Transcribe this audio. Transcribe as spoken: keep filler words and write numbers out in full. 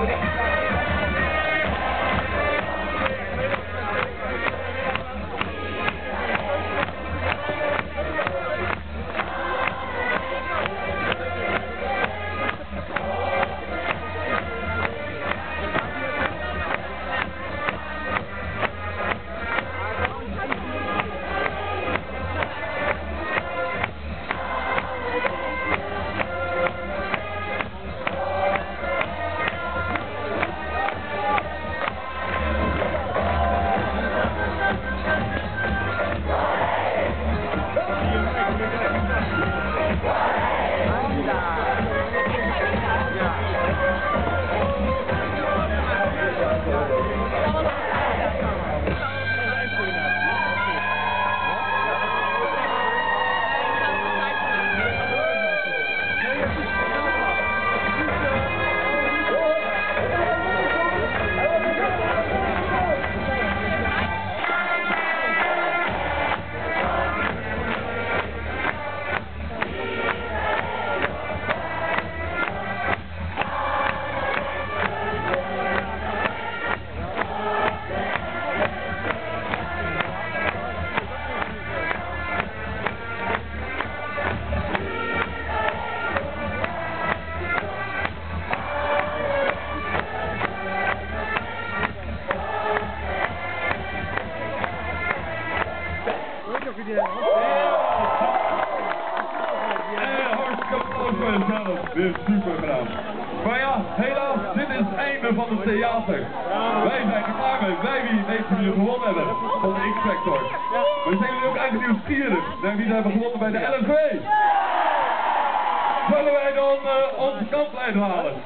Weer super gedaan. Maar ja, helaas, dit is het einde van het theater. Wij zijn er klaar mee. Wij wie weten wie er gewonnen hebben van de X-Factor. Maar zijn jullie ook eigenlijk nieuwsgierig naar wie ze hebben gewonnen bij de L N V? Zullen wij dan uh, onze kampleider halen?